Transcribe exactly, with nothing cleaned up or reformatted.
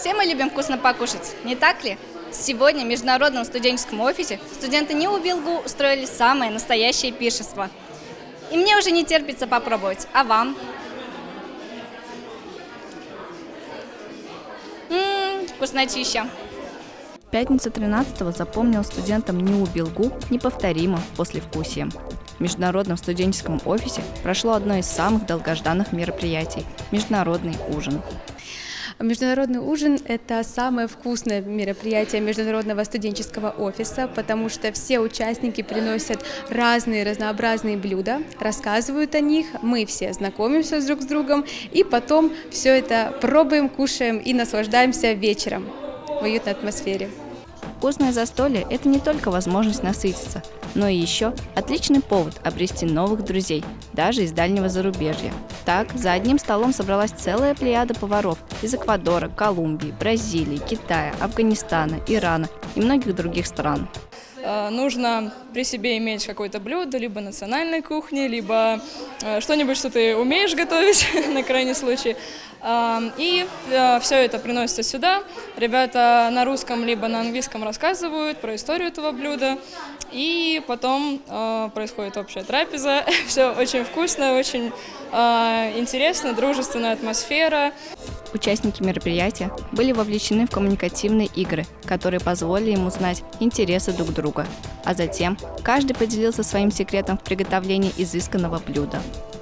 Все мы любим вкусно покушать, не так ли? Сегодня в Международном студенческом офисе студенты НИУ БелГУ устроили самое настоящее пиршество. И мне уже не терпится попробовать. А вам? Ммм, вкуснотища. Пятница тринадцатого запомнил студентам НИУ БелГУ неповторимым послевкусием. В Международном студенческом офисе прошло одно из самых долгожданных мероприятий – международный ужин. Международный ужин – это самое вкусное мероприятие Международного студенческого офиса, потому что все участники приносят разные разнообразные блюда, рассказывают о них, мы все знакомимся друг с другом, и потом все это пробуем, кушаем и наслаждаемся вечером в уютной атмосфере. Вкусное застолье – это не только возможность насытиться, но и еще отличный повод обрести новых друзей, даже из дальнего зарубежья. Так, за одним столом собралась целая плеяда поваров из Эквадора, Колумбии, Бразилии, Китая, Афганистана, Ирана и многих других стран. Нужно при себе иметь какое-то блюдо, либо национальной кухни, либо что-нибудь, что ты умеешь готовить, на крайний случай. И все это приносится сюда. Ребята на русском либо на английском рассказывают про историю этого блюда. И потом происходит общая трапеза. Все очень вкусно, очень интересно, дружественная атмосфера. Участники мероприятия были вовлечены в коммуникативные игры, которые позволили им узнать интересы друг друга. А затем каждый поделился своим секретом в приготовлении изысканного блюда.